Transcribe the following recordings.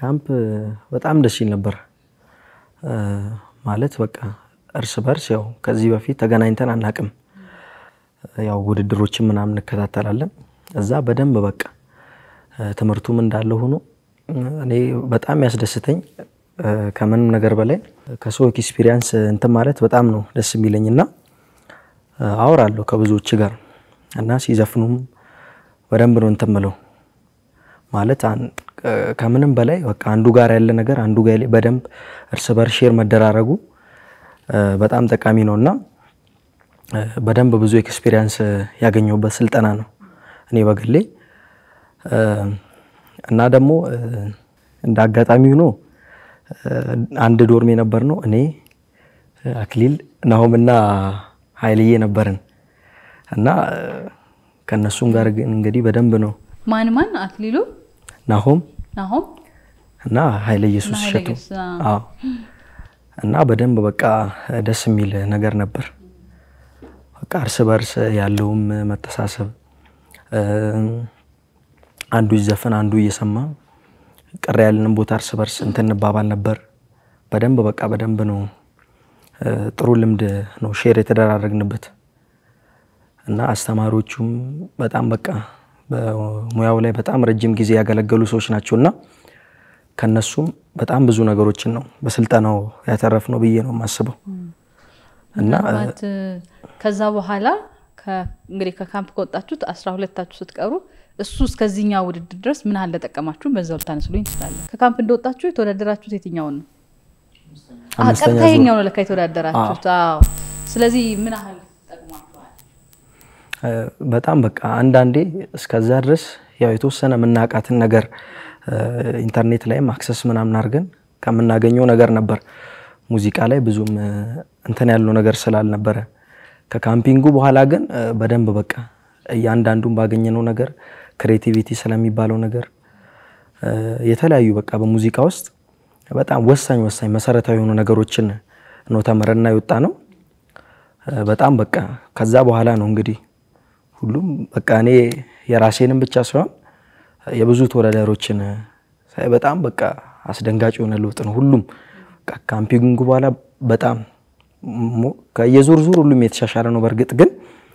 ካምፕ በጣም ደስ ይል ነበር ማለት በቃ እርስ በርስ ያው ከዚህ በፊት ተገናኝተን አናቅም ያው ውድድሮችን ምናምን እንከታተላለን እዛ በደንብ በቃ ትምርቱም እንዳለ ሆኖ እኔ በጣም ያስደስተኝ ከመንም ነገር በላይ ከሰው ኤክስፒሪየንስ እንት ማለት በጣም ነው ደስ የሚለኝና አወራለሁ ከብዙዎች ጋር እና ሲዘፍኑም በደንብ ነው እንተምለው ማለት ከመንም በላይ በቃ አንዱ ጋር ያለ ነገር አንዱ ጋር በደንብ እርስ በርስ ሼር መደራረጉ በጣም ጠቃሚ ነውና በደንብ ብዙ ኤክስፒሪየንስ ያገኘውበት ስልጠና ነው እኔ በግሌ እና ደግሞ እንደ አጋጣሚ ሆኖ አንድ ዶርም የነበር ነው እኔ አክሊል ናሆምና ኃይልዬ ነበርን እና ከነሱም ጋር እንግዲህ በደንብ ነው ማን አክሊሉ ናሆም እና ኃይለ ኢየሱስ ሸቱ አዎ እና በደንብ በቃ ደስ የሚል ነገር ነበር በቃ እርስ በርስ ያለውም መተሳሰብ አንዱ ይዘፈን አንዱ እየሰማ ቀረ ያለንን ቦታ እርስ በርስ እንተንባባል ነበር በደንብ በቃ በደንብ ነው ጥሩ ልምድ ነው ሼር የተደራረግንበት እና አስተማሪዎቹም በጣም በቃ በሙያው ላይ በጣም ረጅም ጊዜ ያገለገሉ ሰዎች ናቸውና ከነሱም በጣም ብዙ ነገሮችን ነው በስልጣናው ያተረፍነው ብዬ ነው ማስበው እና ከዛ በኋላ እንግዲህ ከካምፕ ከወጣችሁት 12ታችሁ ስትቀሩ እሱ እስከዚህኛው ውድድር ድረስ ምን አለ ተጠቀማችሁ በዛው ታነስሉኝ ይችላል ከካምፕ እንደወጣችሁ የተወዳደራችሁት የትኛው ነው አቀጣይኛው ነው ለካ የተወዳደራችሁት አዎ ስለዚህ ምን አለ ተጠቀማችኋል በጣም በቃ አንዳንዴ እስከዛ ድረስ ያው የተወሰነ መናቃትን ነገር ኢንተርኔት ላይም አክሰስ ምናምን አርገን ከመናገኘው ነገር ነበር ሙዚቃ ላይ ብዙም እንተን ያለው ነገር ስላልነበረ ከካምፒንጉ በኋላ ግን በደንብ በቃ ያንዳንዱን ባገኘነው ነገር ክሬቲቪቲ ስለሚባለው ነገር የተለያዩ በቃ በሙዚቃ ውስጥ በጣም ወሳኝ መሰረታዊ የሆኑ ነገሮችን ነው ተመረና ይወጣ ነው በጣም በቃ ከዛ በኋላ ነው እንግዲህ ሁሉም በቃ እኔ የራሴንም ብቻ ሳይሆን የብዙ ተወዳዳሪዎችን ሳይ በጣም በቃ አስደንጋጭ የሆነ ለውጥ ነው ሁሉም ካምፒንጉ በኋላ በጣም ከየዙር ሁሉም የተሻሻለ ነው በርግጥ ግን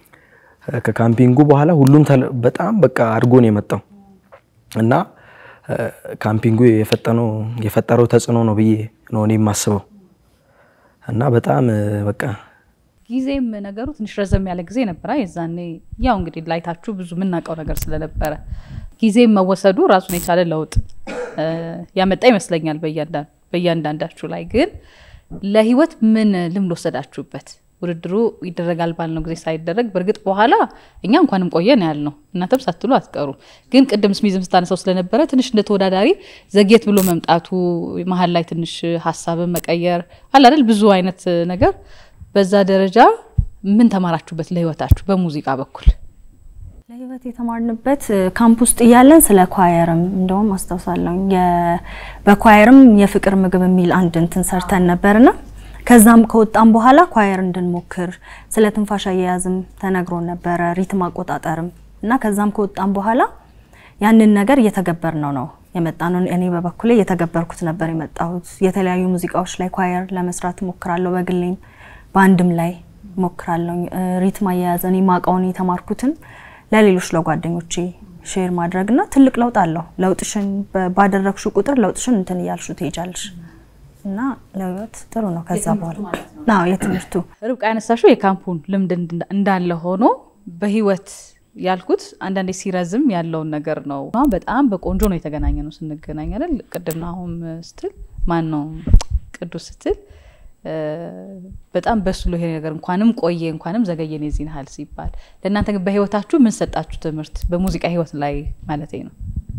ከካምፒንጉ በኋላ ሁሉም በጣም በቃ አድርጎ ነው የመጣው እና ካምፒንጉ የፈጠረው ተጽኖ ነው ብዬ ነው እኔ ማስበው እና በጣም በቃ ጊዜም ነገሩ ትንሽ ረዘም ያለ ጊዜ ነበር የዛኔ ያው እንግዲህ ላይታችሁ ብዙ ምናቀው ነገር ስለነበረ ጊዜም መወሰዱ ራሱን የቻለ ለውጥ ያመጣ ይመስለኛል በእያንዳንዳችሁ ላይ ግን ለህይወት ምን ልምድ ወሰዳችሁበት ውድድሩ ይደረጋል ባልነው ጊዜ ሳይደረግ በርግጥ በኋላ እኛ እንኳንም ቆየን ያልነው እናንተም ሳትሉ አትቀሩ ግን ቅድም ስሚዝም ስታነሳው ስለነበረ ትንሽ እንደተወዳዳሪ ዘግየት ብሎ መምጣቱ መሃል ላይ ትንሽ ሐሳብን መቀየር አለ አይደል ብዙ አይነት ነገር በዛ ደረጃ ምን ተማራችሁበት ለህይወታችሁ በሙዚቃ በኩል ለህይወት የተማርንበት ካምፕ ውስጥ ያለን ስለ ኳየርም እንደውም አስተዋሳለሁ በኳየርም የፍቅር ምግብ የሚል አንድ እንትን ሰርተን ነበርና ከዛም ከወጣን በኋላ ኳየር እንድንሞክር ስለ ትንፋሽ አያያዝም ተነግሮ ነበር ሪትም አቆጣጠርም እና ከዛም ከወጣን በኋላ ያንን ነገር እየተገበርነው ነው የመጣነው እኔ በበኩሌ እየተገበርኩት ነበር የመጣሁት የተለያዩ ሙዚቃዎች ላይ ኳየር ለመስራት ሞክራለሁ በግሌም ባንድም ላይ ሞክራለሁ ሪትም አያያዝ እኔ ማቃውን የተማርኩትን ለሌሎች ለጓደኞቼ ሼር ማድረግና ትልቅ ለውጥ አለው ለውጥሽን ባደረግሹ ቁጥር ለውጥሽን እንትን ያልሹ ትሄጃለሽ እና ለውጥ ጥሩ ነው ከዛ በኋላ ነው የትምርቱ ርብቃ ያነሳሽው የካምፑን ልምድ እንዳለ ሆኖ በህይወት ያልኩት አንዳንዴ ሲረዝም ያለው ነገር ነው በጣም በቆንጆ ነው የተገናኘነው ስንገናኝ አይደል ቅድምና አሁን ስትል ማን ነው ቅዱስ ስትል በጣም በስሎ ይሄ ነገር እንኳንም ቆየ እንኳንም ዘገየን የዚህን ሐል ሲባል ለእናንተ ግን በህይወታችሁ ምን ሰጣችሁ ትምርት በሙዚቃ ህይወት ላይ ማለት ነው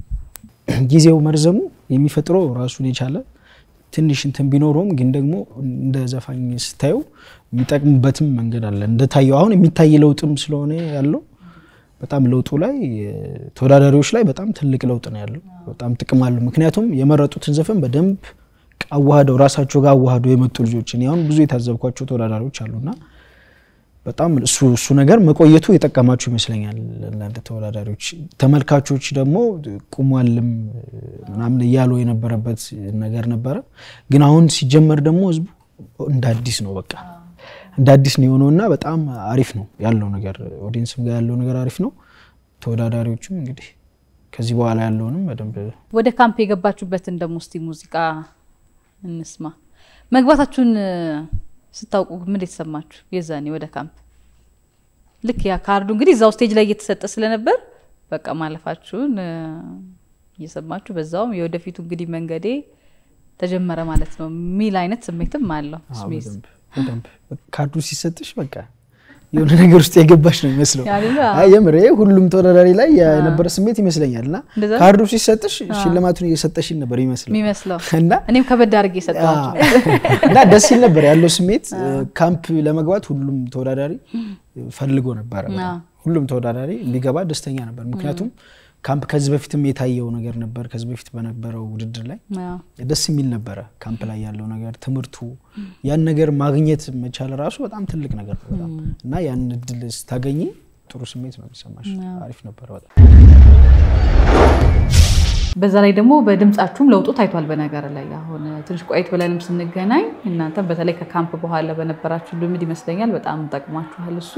ጊዜው መርዘሙ የሚፈጥረው ራሱን የቻለ ትንሽ እንትን ቢኖርም ግን ደግሞ እንደ ዘፋኝ ስታዩ የሚጠቅምበትም መንገድ አለ እንደታየው አሁን የሚታይ ለውጥም ስለሆነ ያለው በጣም ለውጡ ላይ ተወዳዳሪዎች ላይ በጣም ትልቅ ለውጥ ነው ያለው በጣም ጥቅም አለው ምክንያቱም የመረጡትን ዘፈን በደንብ አዋሃደው ራሳቸው ጋር አዋሃደው የመጡ ልጆችን ያውን ብዙ የታዘብኳቸው ተወዳዳሪዎች አሉና በጣም እሱ ነገር መቆየቱ የጠቀማችሁ ይመስለኛል ለእናንተ ተወዳዳሪዎች። ተመልካቾች ደግሞ ቁሟልም ምናምን እያሉ የነበረበት ነገር ነበረ። ግን አሁን ሲጀመር ደግሞ ህዝቡ እንደ አዲስ ነው በቃ እንደ አዲስ ነው የሆነውና በጣም አሪፍ ነው ያለው ነገር። ኦዲየንስም ጋር ያለው ነገር አሪፍ ነው። ተወዳዳሪዎችም እንግዲህ ከዚህ በኋላ ያለውንም በደንብ ወደ ካምፕ የገባችሁበትን ደግሞ እስቲ ሙዚቃ እንስማ። መግባታችሁን ስታውቁ ምን ተሰማችሁ? የዛኔ ወደ ካምፕ ልክ ያ ካርዱ እንግዲህ እዛው ስቴጅ ላይ እየተሰጠ ስለነበር በቃ ማለፋችሁን እየሰማችሁ በዛውም የወደፊቱ እንግዲህ መንገዴ ተጀመረ ማለት ነው ሚል አይነት ስሜትም አለው። ስሜት በደንብ ካርዱ ሲሰጥሽ በቃ የሆነ ነገር ውስጥ የገባሽ ነው የሚመስለው። አይ የምሬ ሁሉም ተወዳዳሪ ላይ የነበረ ስሜት ይመስለኛልና ካርዱ ሲሰጥሽ ሽልማቱን እየሰጠሽኝ ነበር የሚመስለው እና እኔም ከበድ አድርጌ ሰጣችሁ እና ደስ ይል ነበር ያለው ስሜት። ካምፕ ለመግባት ሁሉም ተወዳዳሪ ፈልጎ ነበር። ሁሉም ተወዳዳሪ እንዲገባ ደስተኛ ነበር። ምክንያቱም ካምፕ ከዚህ በፊትም የታየው ነገር ነበር። ከዚህ በፊት በነበረው ውድድር ላይ ደስ የሚል ነበር ካምፕ ላይ ያለው ነገር ትምርቱ ያን ነገር ማግኘት መቻል ራሱ በጣም ትልቅ ነገር ነው እና ያን እድል ስታገኚ ጥሩ ስሜት ነው የሚሰማሽ። አሪፍ ነበር በጣም። በዛ ላይ ደግሞ በድምጻችሁም ለውጡ ታይቷል። በነገር ላይ አሁን ትንሽ ቆይት ብለንም ስንገናኝ እናንተ በተለይ ከካምፕ በኋላ በነበራችሁ ልምድ ይመስለኛል በጣም ጠቅማችኋል። እሱ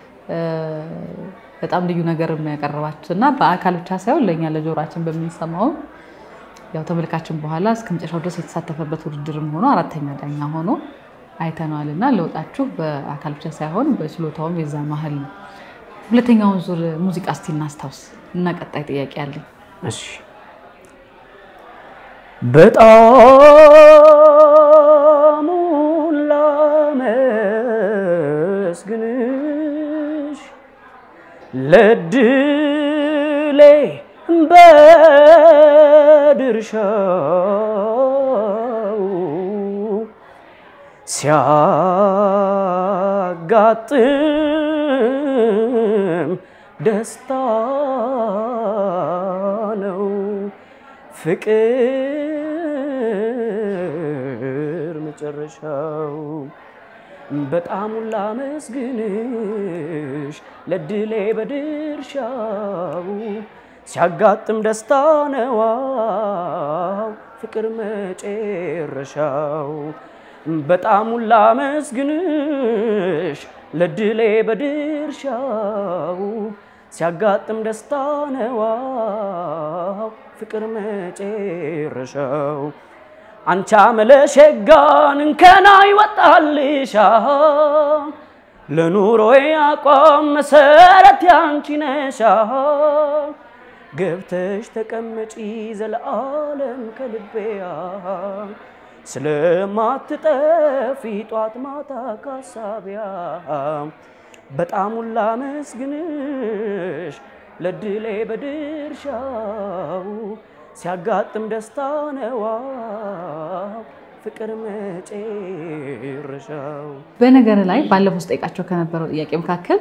በጣም ልዩ ነገር የሚያቀርባችሁና በአካል ብቻ ሳይሆን ለኛ ለጆሮአችን በሚሰማው ያው ተመልካችን በኋላ እስከመጨረሻው ድረስ የተሳተፈበት ውድድርም ሆኖ አራተኛ ዳኛ ሆኖ አይተናልና ለውጣችሁ በአካል ብቻ ሳይሆን በችሎታውም የዛ መሀል ነው። ሁለተኛውን ዙር ሙዚቃ እስቲ እናስታውስ እና ቀጣይ ጥያቄ አለኝ። እሺ በጣም ላመስግንሽ ለድሌ በድርሻው ሲያጋጥም ደስታ ነው ፍቅር መጨረሻው በጣም ላመስግንሽ ለድሌ በድርሻው ሲያጋጥም ደስታ ነው ፍቅር መጨረሻው በጣም ላመስግንሽ ለድሌ በድርሻው ሲያጋጥም ደስታ ነው ፍቅር መጨረሻው አንቻ መለሸጋን እንከና ይወጣልሻ ለኑሮዬ አቋም መሰረት ያንቺ ነሻ ገብተሽ ተቀመጪ ዘላለም ከልቤያ ስለማትጠፊ ጧት ማታ ካሳቢያ በጣም ላመስግንሽ ለድሌ በድርሻው ሲያጋጥም ደስታ ነው ፍቅር መጨረሻው። በነገር ላይ ባለፈው ስጠይቃቸው ከነበረው ጥያቄ መካከል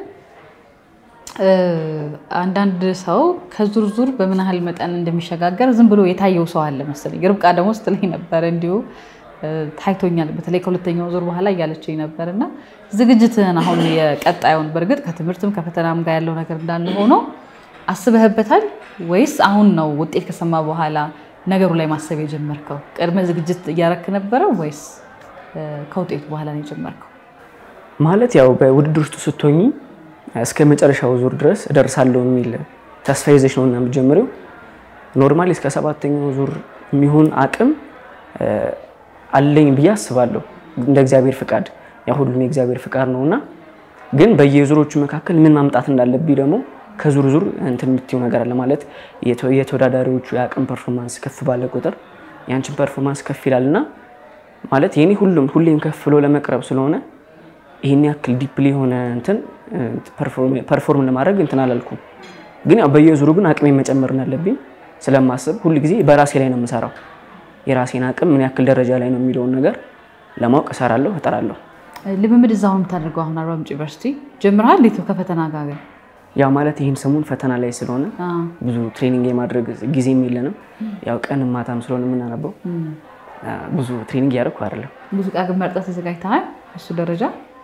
አንዳንድ ሰው ከዙርዙር በምን ያህል መጠን እንደሚሸጋገር ዝም ብሎ የታየው ሰው አለ መሰለኝ። ርብቃ ደግሞ ስትለኝ ነበር እንዲሁ ታይቶኛል በተለይ ከሁለተኛው ዙር በኋላ እያለችኝ ነበርና ዝግጅትህን አሁን የቀጣዩን በርግጥ ከትምህርትም ከፈተናም ጋር ያለው ነገር እንዳለ ሆኖ አስበህበታል ወይስ አሁን ነው ውጤት ከሰማ በኋላ ነገሩ ላይ ማሰብ የጀመርከው? ቅድመ ዝግጅት እያረክ ነበር ወይስ ከውጤቱ በኋላ ነው የጀመርከው? ማለት ያው በውድድር ውስጥ ስትሆኚ እስከ መጨረሻው ዙር ድረስ እደርሳለሁ የሚል ተስፋ ይዘሽ ነውና የምትጀምሪው። ኖርማሊ እስከ ሰባተኛው ዙር የሚሆን አቅም አለኝ ብዬ አስባለሁ እንደ እግዚአብሔር ፍቃድ። ያው ሁሉም የእግዚአብሔር ፍቃድ ነውና ግን በየዙሮቹ መካከል ምን ማምጣት እንዳለብኝ ደግሞ ከዙር ዙር እንትን የምትይው ነገር አለ ማለት የተወዳዳሪዎቹ የአቅም ፐርፎርማንስ ከፍ ባለ ቁጥር ያንቺን ፐርፎርማንስ ከፍ ይላልና ማለት የኔ ሁሌም ከፍ ብሎ ለመቅረብ ስለሆነ ይሄን ያክል ዲፕሊ ሆነ እንትን ፐርፎርም ለማድረግ እንትን አላልኩም። ግን ያው በየዙሩ ግን አቅሜን መጨመር እንዳለብኝ ስለማስብ ሁሉ ጊዜ በራሴ ላይ ነው የምሰራው። የራሴን አቅም ምን ያክል ደረጃ ላይ ነው የሚለውን ነገር ለማወቅ እሰራለሁ እጠራለሁ። ልምምድ እዛው የምታደርገው አሁን አርባ ምንጭ ዩኒቨርሲቲ ጀምራል እንዴት ከፈተና ጋር? ያው ማለት ይሄን ሰሞን ፈተና ላይ ስለሆነ ብዙ ትሬኒንግ የማድረግ ጊዜም የለንም። ያው ቀን ማታም ስለሆነ የምናነበው ብዙ ትሬኒንግ ያደርኩ አይደለም። ሙዚቃ ግን መርጠህ ተዘጋጅተሃል እሱ ደረጃ?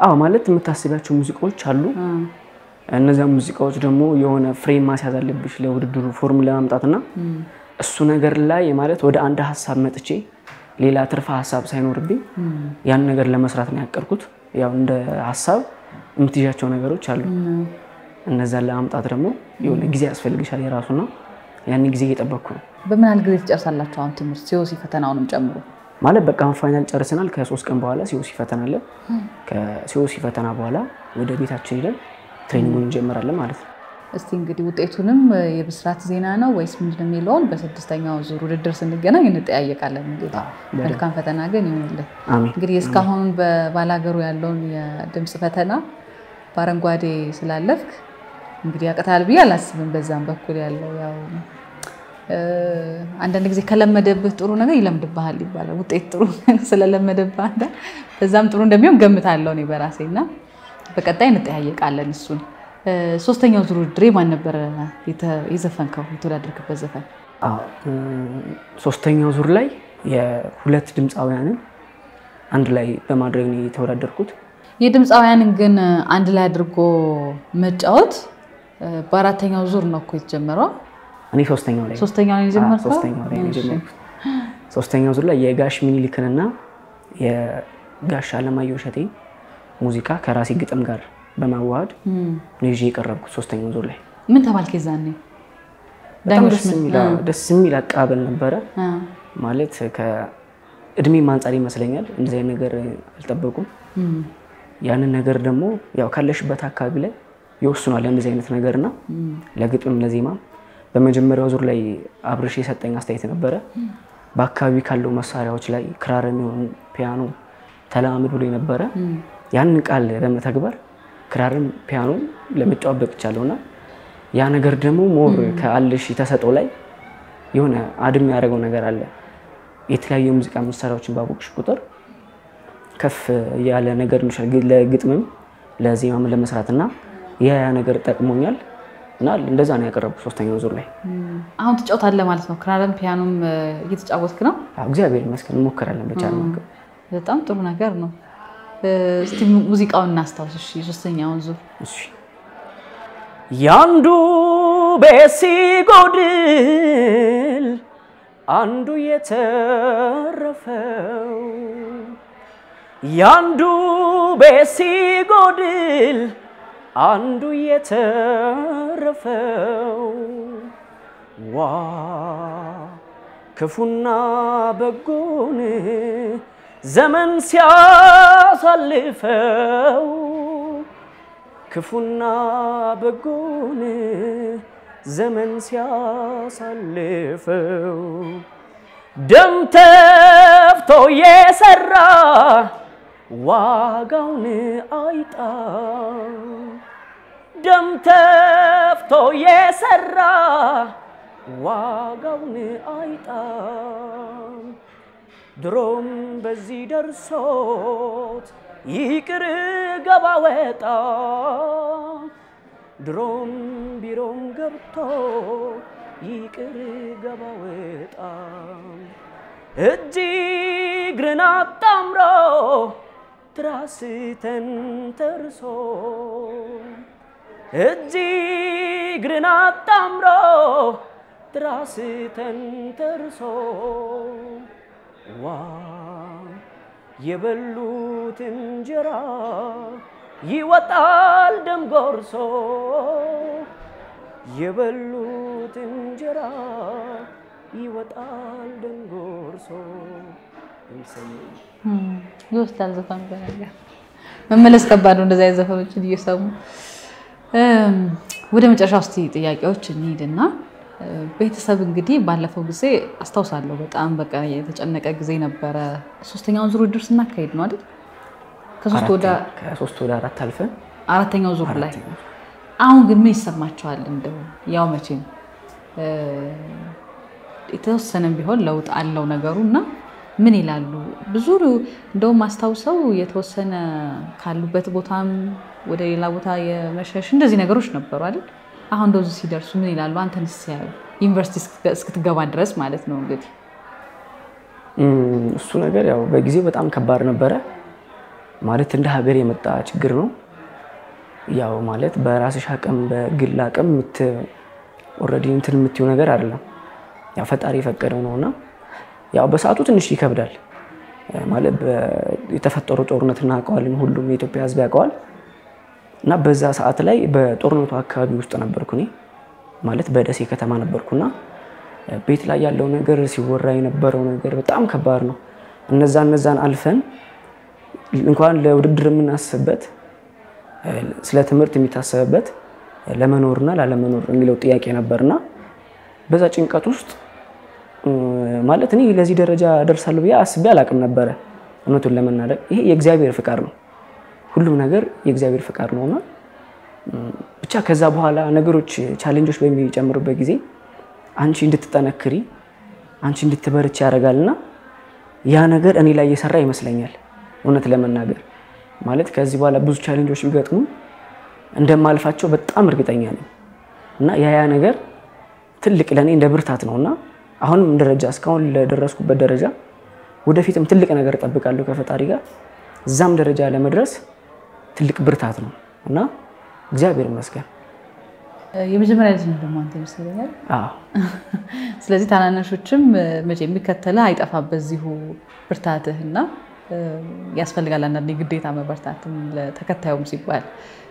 አዎ ማለት የምታስቢያቸው ሙዚቃዎች አሉ እነዛ ሙዚቃዎች ደግሞ የሆነ ፍሬም ማስያዝ አለብሽ ለውድድሩ ፎርሙላ ማምጣትና እሱ ነገር ላይ ማለት ወደ አንድ ሐሳብ መጥቼ ሌላ ትርፋ ሐሳብ ሳይኖርብኝ ያን ነገር ለመስራት ነው ያቀርኩት ያው እንደ ሐሳብ የምትይዣቸው ነገሮች አሉ እነዛ ለማምጣት ደግሞ የሆነ ጊዜ ያስፈልግሻል የራሱና ያን ጊዜ እየጠበቅኩ ነው በምን ያህል ጊዜ ትጨርሳላችሁ አሁን ትምህርት ሲኦሲ ፈተናውንም ጨምሮ ማለት በቃ ፋይናል ጨርሰናል ከ3 ቀን በኋላ ሲኦሲ ፈተና አለ ከሲኦሲ ፈተና በኋላ ወደ ቤታችን ሄደን ትሬኒንጉን እንጀምራለን ማለት ነው እስቲ እንግዲህ ውጤቱንም የብስራት ዜና ነው ወይስ ምንድነው የሚለውን በ6ኛው ዙር ውድድር ስንገናኝ እንጠያየቃለን እንግዲህ መልካም ፈተና ግን ይሁንልህ እንግዲህ እስካሁን በባላገሩ ያለውን የድምጽ ፈተና ባረንጓዴ ስላለፍክ እንግዲህ ያቀታል ብዬ አላስብም በዛም በኩል ያለው ያው አንዳንድ ጊዜ ከለመደብህ ጥሩ ነገር ይለምድብሃል ይባላል ውጤት ጥሩ ስለለመደብህ አንተ በዛም ጥሩ እንደሚሆን ገምታለሁ እኔ በራሴና በቀጣይ እንጠያየቃለን እሱን ሶስተኛው ዙር ውድድር ማን ነበር የዘፈንከው የተወዳደርክበት ዘፈን ሶስተኛው ዙር ላይ የሁለት ድምጻውያንን አንድ ላይ በማድረግ ነው የተወዳደርኩት የድምጻውያንን ግን አንድ ላይ አድርጎ መጫወት በአራተኛው ዙር ነው እኮ የተጀመረው እኔ ሶስተኛው ላይ ሶስተኛው ዙር ላይ የጋሽ ሚኒሊክንና የጋሽ አለማየሁ እሸቴ ሙዚቃ ከራሴ ግጥም ጋር በማዋሃድ ነው ይዤ የቀረብኩት ሶስተኛው ዙር ላይ ምን ተባልከ ዛኔ ደስ የሚል አቀባበል ነበረ ማለት ከእድሜ አንፃር ይመስለኛል እንደዚህ አይነት ነገር አልጠበቁም ያንን ነገር ደግሞ ያው ካለሽበት አካባቢ ላይ ይወስናል እንደዚህ አይነት ነገርና ለግጥም ለዜማ በመጀመሪያው ዙር ላይ አብርሽ የሰጠኝ አስተያየት ነበረ በአካባቢ ካለው መሳሪያዎች ላይ ክራርም ይሁን ፒያኖ ተላምዶ ብሎ ነበረ ያን ቃል በመተግበር ክራርም ፒያኖ ለመጫወት በቅቻለሁና ያ ነገር ደግሞ ሞር ከአልሽ ተሰጠው ላይ የሆነ አድም ያደረገው ነገር አለ የተለያዩ ሙዚቃ መሳሪያዎችን ባቦክሽ ቁጥር ከፍ ያለ ነገር ለግጥምም ለዜማም ለመስራትና ያ ነገር ጠቅሞኛል እና እንደዛ ነው ያቀረብኩት ሶስተኛው ዙር ላይ አሁን ትጫወታለህ ማለት ነው ክራርም ፒያኖም እየተጫወትክ ነው እግዚአብሔር ይመስገን እንሞክራለን ብቻ ነው በጣም ጥሩ ነገር ነው እስቲ ሙዚቃውን እናስታውስ እሺ ሶስተኛውን ዙር እሺ ያንዱ በሲጎድል አንዱ የተረፈው ያንዱ በሲጎድል አንዱ የተረፈው ዋ ክፉና በጎን ዘመን ሲያሳልፈው ክፉና በጎን ዘመን ሲያሳልፈው ደም ተፍቶ የሰራ ዋጋውን አይጣ ደም ተፍቶ የሰራ ዋጋውን አይጣ ድሮም በዚህ ደርሶት ይቅር ገባ ወጣ ድሮም ቢሮም ገብቶ ይቅር ገባ ወጣ እጅግርን አጣምሮ ትራስ ተንተርሶ እጅግርን አጣምሮ ትራስ ተንተርሶ ዋ የበሉት እንጀራ ይወጣል ደም ጎርሶ የበሉት እንጀራ ይወጣል ደም ጎርሶ ይወስዳል ዘፈኑ በነገር መመለስ ከባድ ነው እንደዛ ዘፈኖችን እየሰሙ ወደ መጨረሻው እስቲ ጥያቄዎች እንሂድና ቤተሰብ እንግዲህ ባለፈው ጊዜ አስታውሳለሁ በጣም በቃ የተጨነቀ ጊዜ ነበረ ሶስተኛው ዙር ውድድር ስናካሄድ ነው አይደል ከ3 ወደ 4 አልፈን አራተኛው ዙር ላይ አሁን ግን ምን ይሰማቸዋል እንደው ያው መቼም የተወሰነም ቢሆን ለውጥ አለው ነገሩና ምን ይላሉ ብዙ እንደው ማስተዋውሰው የተወሰነ ካሉበት ቦታም ወደ ሌላ ቦታ የመሸሽ እንደዚህ ነገሮች ነበሩ አይደል አሁን እንደዚህ ሲደርሱ ምን ይላሉ አንተንስ ያዩ ዩኒቨርሲቲ እስክትገባ ድረስ ማለት ነው እንግዲህ እሱ ነገር ያው በጊዜው በጣም ከባድ ነበረ ማለት እንደ ሀገር የመጣ ችግር ነው። ያው ማለት በራስሽ አቅም በግል አቅም ኦሬዲ እንትን የምትዩ ነገር አይደለም። ያው ፈጣሪ የፈቀደው ነውና ያው በሰዓቱ ትንሽ ይከብዳል። ማለት የተፈጠረው ጦርነት እናውቀዋለን፣ ሁሉም የኢትዮጵያ ሕዝብ ያውቀዋል። እና በዛ ሰዓት ላይ በጦርነቱ አካባቢ ውስጥ ነበርኩ እኔ ማለት በደሴ ከተማ ነበርኩና ቤት ላይ ያለው ነገር ሲወራ የነበረው ነገር በጣም ከባድ ነው። እነዛን አልፈን እንኳን ለውድድር የምናስብበት ስለ ትምህርት የሚታሰብበት ለመኖርና ላለመኖር የሚለው ጥያቄ ነበርና በዛ ጭንቀት ውስጥ ማለት እኔ ለዚህ ደረጃ ደርሳለሁ ብዬ አስቤ አላቅም ነበር። እውነቱን ለመናገር ይሄ የእግዚአብሔር ፍቃድ ነው፣ ሁሉም ነገር የእግዚአብሔር ፍቃድ ነውና ብቻ ከዛ በኋላ ነገሮች ቻሌንጆች በሚጨምሩበት ጊዜ አንቺ እንድትጠነክሪ አንቺ እንድትበርቺ ያደርጋልና ያ ነገር እኔ ላይ እየሰራ ይመስለኛል። እውነት ለመናገር ማለት ከዚህ በኋላ ብዙ ቻሌንጆች ቢገጥሙ እንደማልፋቸው በጣም እርግጠኛ ነኝ እና ያ ነገር ትልቅ ለኔ እንደ ብርታት ነውና አሁንም ደረጃ እስካሁን ለደረስኩበት ደረጃ ወደፊትም ትልቅ ነገር እጠብቃለሁ ከፈጣሪ ጋር እዛም ደረጃ ለመድረስ ትልቅ ብርታት ነው እና እግዚአብሔር ይመስገን። የመጀመሪያ ልጅ ነው ደግሞ አንተ ይመስለኛል። አዎ። ስለዚህ ታናናሾችም መቼ የሚከተልህ አይጠፋም በዚሁ ብርታትህና ያስፈልጋል አንዳንዴ ግዴታ መበርታትም ለተከታዩም ሲባል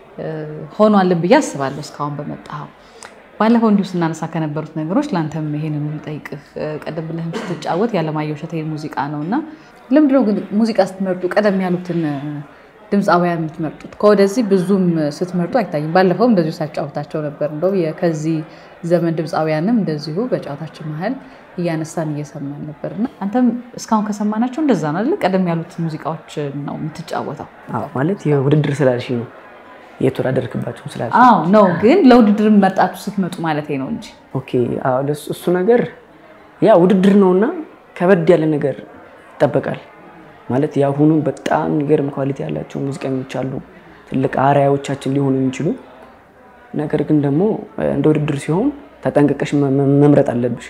ሆኗል ብዬ አስባለሁ። እስካሁን በመጣው ባለፈው እንዲሁ ስናነሳ ከነበሩት ነገሮች ላንተም ይሄንን ልጠይቅህ ቀደም ብለህም ስትጫወት ያለማየሁ እሸቴ ሙዚቃ ነውና ለምንድነው ግን ሙዚቃ ስትመርጡ ቀደም ያሉትን ድምጻውያን የምትመርጡት? ከወደዚህ ብዙም ስትመርጡ አይታይም። ባለፈው እንደዚሁ ሳጫውታቸው ነበር እንደው የከዚህ ዘመን ድምጻውያንም እንደዚሁ በጫወታችን መሀል እያነሳን እየሰማን ነበርና አንተም እስካሁን ከሰማናቸው እንደዛ ነው አይደል? ቀደም ያሉት ሙዚቃዎች ነው የምትጫወተው? አዎ ማለት የውድድር ስላልሽ ነው የተወዳደርክባቸው ስላልሽ። አዎ ነው ግን ለውድድር መርጣችሁ ስትመጡ ማለት ነው እንጂ። ኦኬ አዎ እሱ ነገር ያ ውድድር ነውና ከበድ ያለ ነገር ይጠበቃል። ማለት ያሁኑ በጣም የሚገርም ኳሊቲ ያላቸው ሙዚቀኞች አሉ፣ ትልቅ አርአያዎቻችን ሊሆኑ የሚችሉ። ነገር ግን ደግሞ እንደ ውድድር ሲሆን ተጠንቀቀሽ መምረጥ አለብሽ።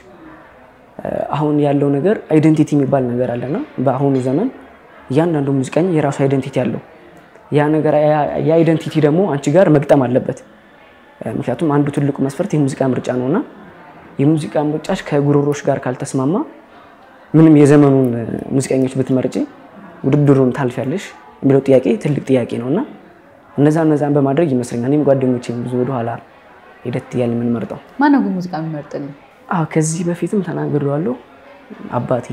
አሁን ያለው ነገር አይደንቲቲ የሚባል ነገር አለና በአሁኑ ዘመን እያንዳንዱ ሙዚቀኛ የራሱ አይደንቲቲ አለው። ያ ነገር ያ አይደንቲቲ ደግሞ አንቺ ጋር መግጠም አለበት። ምክንያቱም አንዱ ትልቁ መስፈርት የሙዚቃ ምርጫ ነውና የሙዚቃ ምርጫሽ ከጉሮሮሽ ጋር ካልተስማማ ምንም የዘመኑን ሙዚቀኞች ብትመርጪ ውድድሩን ታልፊያለሽ የሚለው ጥያቄ ትልቅ ጥያቄ ነውና እነዛን በማድረግ ይመስለኛል እኔም ጓደኞቼም ብዙ ወደ ኋላ ሄደት ያለ ምን መርጠው። ማን ነው ሙዚቃ የሚመርጥልኝ? ከዚህ በፊትም ተናግሬዋለሁ። አባቴ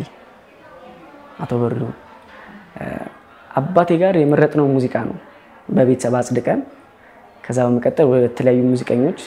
አቶ በርዶ አባቴ ጋር የመረጥነው ሙዚቃ ነው በቤተሰብ አጽድቀን ከዛ በመቀጠል ወደ ተለያዩ ሙዚቀኞች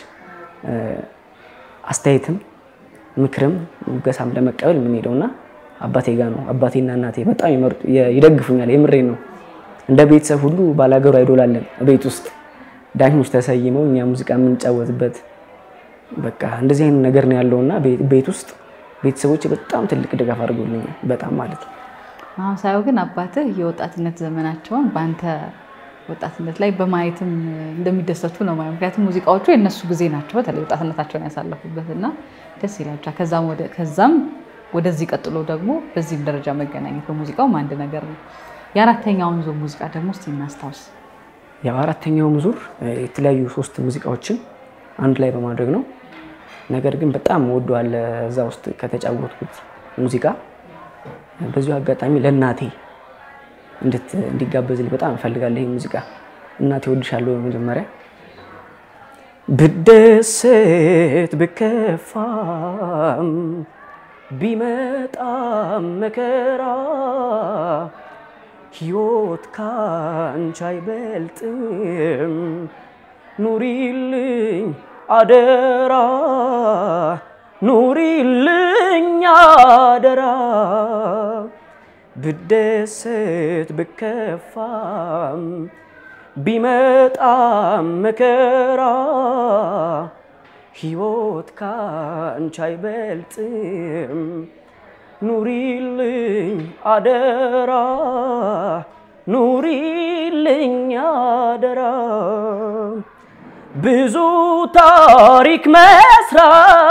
አስተያየትም ምክርም ገሳም ለመቀበል ምን ሄደውና አባቴ ጋር ነው። አባቴና እናቴ በጣም ይደግፉኛል። የምሬን ነው። እንደ ቤተሰብ ሁሉ ባላገሩ አይዶላለን ቤት ውስጥ ዳኞች ተሰይመው እኛ ሙዚቃ የምንጫወትበት በቃ እንደዚህ አይነት ነገር ነው ያለውና ቤት ውስጥ ቤተሰቦች በጣም ትልቅ ድጋፍ አድርገውልኛል። በጣም ማለት ነው። አሁን ሳይው ግን አባትህ የወጣትነት ዘመናቸውን በአንተ ወጣትነት ላይ በማየትም እንደሚደሰቱ ነው ማለት። ምክንያቱም ሙዚቃዎቹ የነሱ ጊዜ ናቸው፣ በተለይ ወጣትነታቸውን ያሳለፉበትና ደስ ይላል። ከዛም ወደዚህ ቀጥሎ ደግሞ በዚህም ደረጃ መገናኘት በሙዚቃውም አንድ ነገር ነው። የአራተኛውን ዙር ሙዚቃ ደግሞ እስቲ እናስታውስ። ያው አራተኛውን ዙር የተለያዩ 3 ሙዚቃዎችን አንድ ላይ በማድረግ ነው። ነገር ግን በጣም ወደዋለሁ እዛ ውስጥ ከተጫወትኩት ሙዚቃ በዚሁ አጋጣሚ ለእናቴ እንዲጋበዝልኝ በጣም እፈልጋለሁ። ይሄ ሙዚቃ እናቴ ወድሻለሁ በመጀመሪያ ብደሰት ብከፋም ቢመጣም መከራ ሕይወት ካንቺ አይበልጥም ኑሪልኝ አደራ ኑሪልኝ አደራ ብደሰት ብከፋም ቢመጣም መከራ ሕይወት ካንቺ አይበልጥም ኑሪልኝ አደራ ኑሪልኝ አደራ ብዙ ታሪክ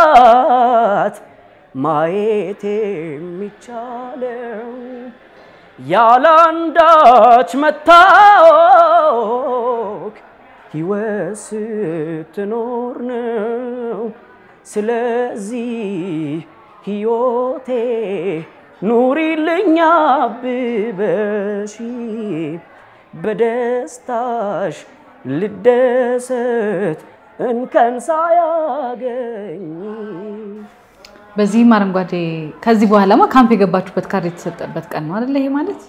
መስራት ማየት የሚቻለው ያላንዳች መታወክ ሕይወት ስትኖር ነው ስለዚህ ሕይወቴ ኑሪልኝ አብበሽ በደስታሽ ልደሰት እንከን ሳያገኝ በዚህም አረንጓዴ ከዚህ በኋላማ ካምፕ የገባችሁበት ካርድ የተሰጠበት ቀን ነው አይደል? ይሄ ማለት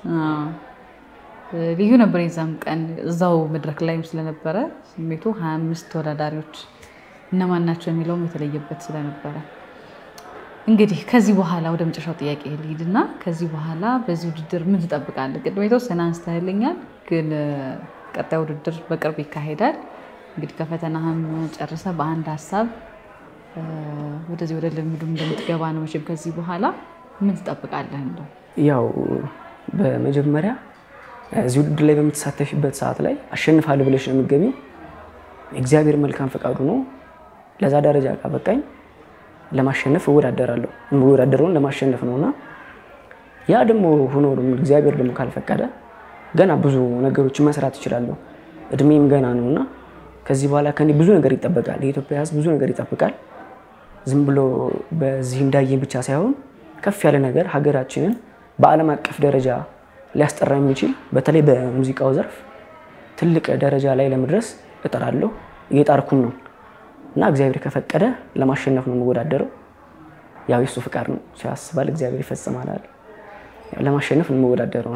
ልዩ ነበር። የዛም ቀን እዛው መድረክ ላይም ስለነበረ ስሜቱ 25 ተወዳዳሪዎች እነማን ናቸው የሚለውም የተለየበት ስለነበረ እንግዲህ ከዚህ በኋላ ወደ መጨረሻው ጥያቄ ልሂድና ከዚህ በኋላ በዚህ ውድድር ምን ትጠብቃለህ? ቅድም የተወሰነ አንስተህልኛል፣ ግን ቀጣይ ውድድር በቅርብ ይካሄዳል። እንግዲህ ከፈተናህም ጨርሰ በአንድ ሀሳብ ወደዚህ ወደ ልምዱ እንደምትገባ ነው። መቼም ከዚህ በኋላ ምን ትጠብቃለህ? እንደው ያው በመጀመሪያ እዚህ ውድድር ላይ በምትሳተፊበት ሰዓት ላይ አሸንፋለሁ ብለሽ ነው የምትገቢው። እግዚአብሔር መልካም ፈቃዱ ነው ለዛ ደረጃ ካበቃኝ ለማሸነፍ እወዳደራለሁ። የምወዳደረውን ለማሸነፍ ነውና ያ ደግሞ ሆኖ እግዚአብሔር ደግሞ ካልፈቀደ ገና ብዙ ነገሮችን መስራት እችላለሁ። እድሜም ገና ነውና ከዚህ በኋላ ከኔ ብዙ ነገር ይጠበቃል። የኢትዮጵያ ሕዝብ ብዙ ነገር ይጠብቃል። ዝም ብሎ በዚህ እንዳየን ብቻ ሳይሆን ከፍ ያለ ነገር ሀገራችንን በዓለም አቀፍ ደረጃ ሊያስጠራ የሚችል በተለይ በሙዚቃው ዘርፍ ትልቅ ደረጃ ላይ ለመድረስ እጠራለሁ፣ እየጣርኩም ነው እና እግዚአብሔር ከፈቀደ ለማሸነፍ ነው የምወዳደረው። ያው የሱ ፍቃድ ነው፣ ሲያስባል እግዚአብሔር ይፈጽማል። ለማሸነፍ ነው የምወዳደረው።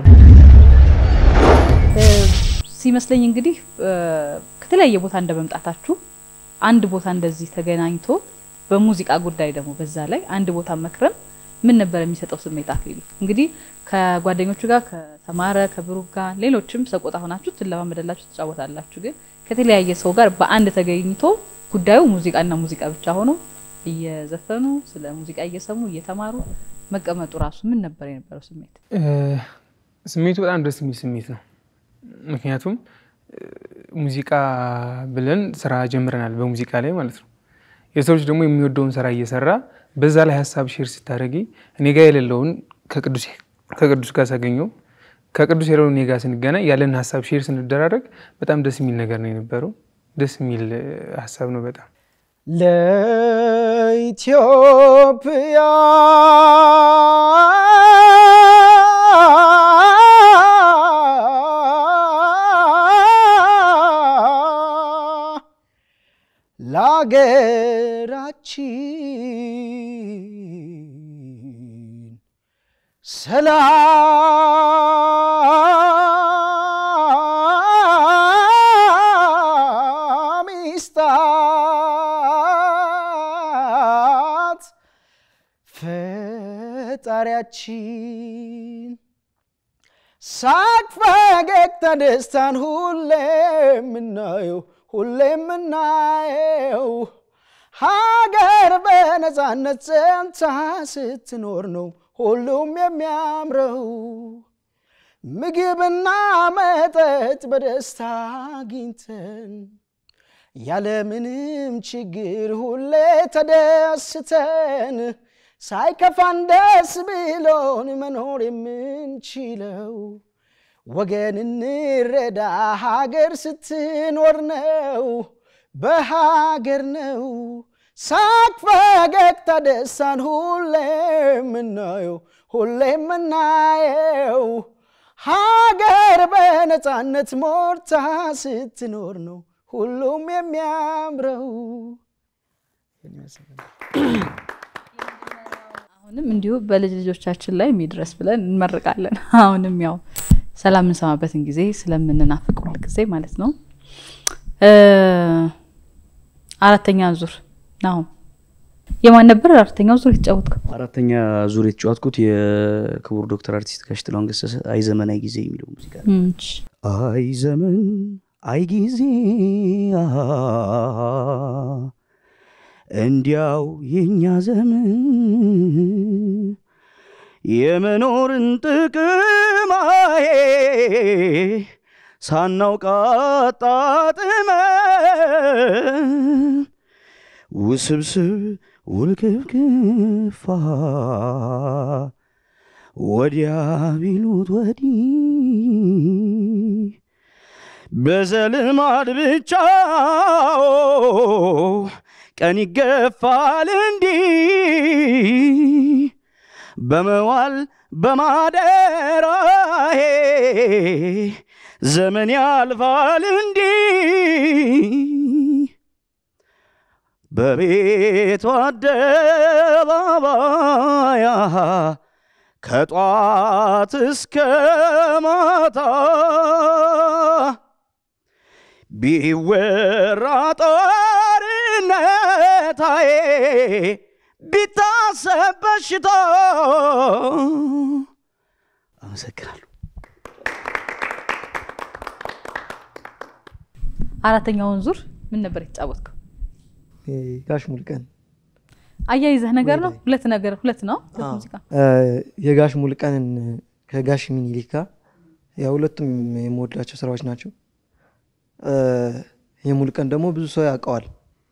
ሲመስለኝ እንግዲህ ከተለያየ ቦታ እንደመምጣታችሁ አንድ ቦታ እንደዚህ ተገናኝቶ በሙዚቃ ጉዳይ ደግሞ በዛ ላይ አንድ ቦታ መክረም ምን ነበር የሚሰጠው ስሜት? አክሊሉ እንግዲህ ከጓደኞቹ ጋር ከተማረ ከብሩክ ጋር ሌሎችም ሰቆጣ ሆናችሁ ትለማመደላችሁ ትጫወታላችሁ፣ ግን ከተለያየ ሰው ጋር በአንድ ተገኝቶ ጉዳዩ ሙዚቃና ሙዚቃ ብቻ ሆኖ እየዘፈኑ ስለ ሙዚቃ እየሰሙ እየተማሩ መቀመጡ ራሱ ምን ነበር የነበረው ስሜት? ስሜቱ በጣም ደስ የሚል ስሜት ነው። ምክንያቱም ሙዚቃ ብለን ስራ ጀምረናል፣ በሙዚቃ ላይ ማለት ነው። የሰው ልጅ ደግሞ የሚወደውን ስራ እየሰራ በዛ ላይ ሀሳብ ሼር ስታደርጊ እኔ ጋር የሌለውን ከቅዱስ ጋር ሳገኘው ከቅዱስ የሌለውን እኔ ጋር ስንገናኝ ያለን ሀሳብ ሼር ስንደራረግ በጣም ደስ የሚል ነገር ነው የነበረው። ደስ የሚል ሀሳብ ነው በጣም ለኢትዮጵያ ለሀገራችን ሰላም ይስጣት ፈጣሪያችን። ሳቅ ፈገግታ ደስታን ሁሌ የምናየው ሀገር በነፃነት ጸንታ ስትኖር ነው ሁሉም የሚያምረው። ምግብና መጠጥ በደስታ አግኝተን ያለምንም ችግር ሁሌ ተደስተን ሳይከፋን ደስ ብሎን መኖር የምንችለው ወገን እንረዳ ሀገር ስትኖር ነው በሀገር ነው። ሳቅ ፈገግታ ደስታን ሁሌ የምናየው ሀገር በነፃነት ሞርታ ስትኖር ነው ሁሉም የሚያምረው። አሁንም እንዲሁ በልጅ ልጆቻችን ላይ የሚድረስ ብለን እንመርቃለን። አሁንም ያው ሰላም እንሰማበትን ጊዜ ስለምንናፍቅ ሁሉ ጊዜ ማለት ነው። አራተኛ ዙር ነው የማን ነበር? አራተኛው ዙር የተጫወትከው? አራተኛ ዙር የተጫወትኩት የክቡር ዶክተር አርቲስት ጋሽ ጥላሁን ገሰሰ አይ ዘመን አይ ጊዜ የሚለው ሙዚቃ ነው። አይ ዘመን አይ ጊዜ እንዲያው የኛ ዘመን የመኖርን ጥቅም ሳናውቅ አጣጥመን ውስብስብ ውልክፍክፋ ወዲያ ቢሉት ወዲህ በዘልማድ ብቻ ቀን ይገፋል እንዲህ በመዋል በማደራዬ ዘመን ያልፋል እንዲህ በቤቱ አደባባይ ከጧት እስከ ማታ ቢወራ ጦርነታዬ ቢታሰብ በሽታ አመሰግናለሁ። አራተኛውን ዙር ምን ነበር የተጫወትከው? ጋሽ ሙልቀን አያይዘህ ነገር ነው? ሁለት ነው ሙዚቃ። የጋሽ ሙልቀንን ከጋሽ ሚኒሊክ ጋር ያው ሁለቱም የምወዳቸው ስራዎች ናቸው። የሙልቀን ደግሞ ብዙ ሰው ያውቀዋል።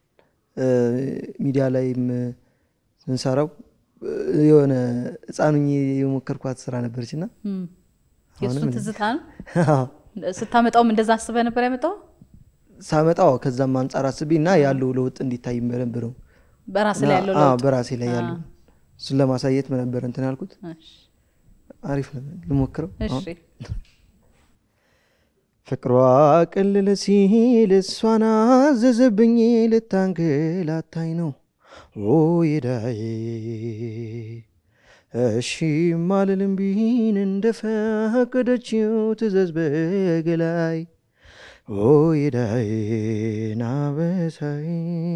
ሚዲያ ላይም ስንሰራው የሆነ ህፃኑኝ የሞከርኳት ስራ ነበርችና የሱን ትዝታ ነው ስታመጣውም እንደዛ አስበህ ነበር ያመጣው? ሳመጣው ከዛም አንፃር አስቢና ያለው ለውጥ እንዲታይ ነበር። በራሴ ላይ ያለው ለውጥ በራሴ ላይ ያለው እሱን ለማሳየት ነበር እንትን ያልኩት። እሺ አሪፍ ነው ልሞክረው። እሺ ፍቅሯ ቅልል ሲል እሷን አዘዘብኝ ልታንገላታኝ ነው ወይዳዬ እሺ ማልልም ቢን እንደፈቀደችው ትዘዝ በገላይ ወይዳዬ ናበሳይ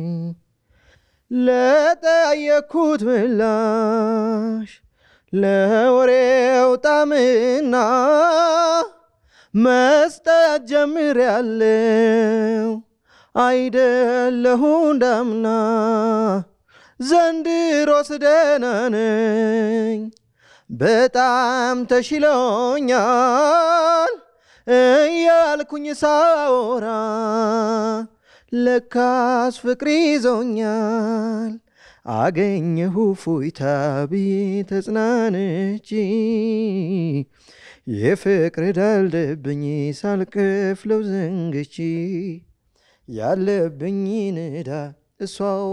ለጠየኩት ምላሽ ለወሬው ጣምና መስጠት ጀምሬያለሁ አይደለሁ እንዳምና ዘንድሮስ ደህና ነኝ በጣም ተሽሎኛል እያልኩኝ ሳወራ ለካስ ፍቅር ይዞኛል አገኘሁ ፎይታ ብዬ ተጽናንቼ የፍቅር ዳልደብኝ ሳልከፍለው ዘንግቼ ያለብኝን ዕዳ እሷው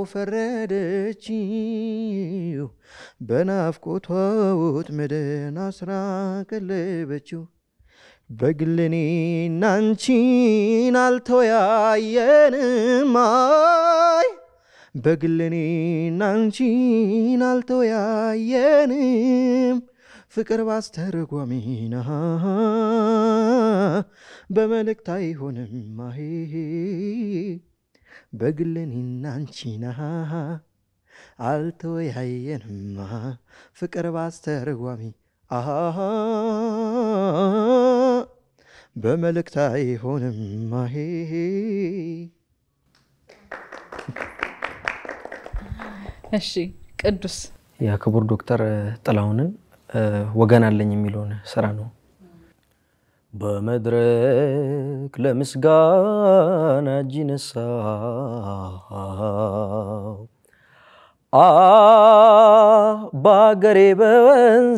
ፈረደችው በናፍቆቷ ወጥመድን አስራ ቀለበችው በግልኔና አንቺን አልተወያየንም አይ በግልኔና አንቺን አልተወያየንም ፍቅር ባስተርጓሚና በመልእክት አይሆንም አይ በግልኔና አንቺና አልተወያየንም ፍቅር ባስተርጓሚ በመልእክት አይሆንም አይ እሺ ቅዱስ የክቡር ዶክተር ጥላሁንን ወገን አለኝ የሚለውን ስራ ነው። በመድረክ ለምስጋና እጅ ነሳው በአገሬ በወንዜ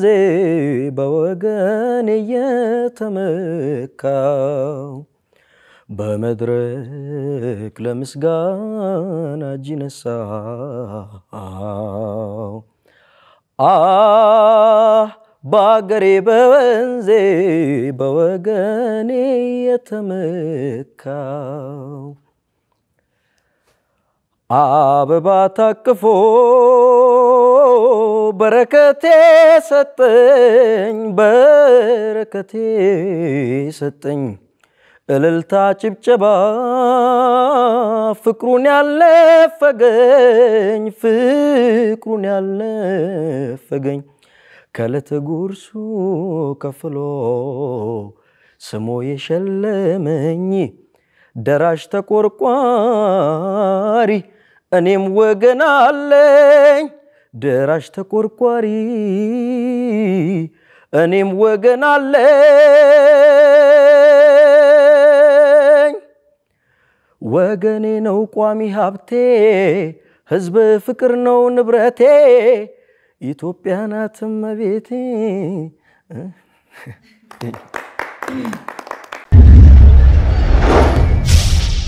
በወገኔ የተመካው በመድረክ ለምስጋና እጅ ነሳው በአገሬ በወንዜ በወገኔ የተመካው አበባ ታቅፎ በረከቴ ሰጠኝ እልልታ ጭብጨባ ፍቅሩን ያልነፈገኝ ከዕለተ ጉርሱ ከፍሎ ስሞ የሸለመኝ ደራሽ ተቆርቋሪ እኔም ወገን አለኝ ደራሽ ተቆርቋሪ እኔም ወገን አለኝ ወገኔ ነው ቋሚ ሀብቴ ህዝብ ፍቅር ነው ንብረቴ ኢትዮጵያ ናት እመቤቴ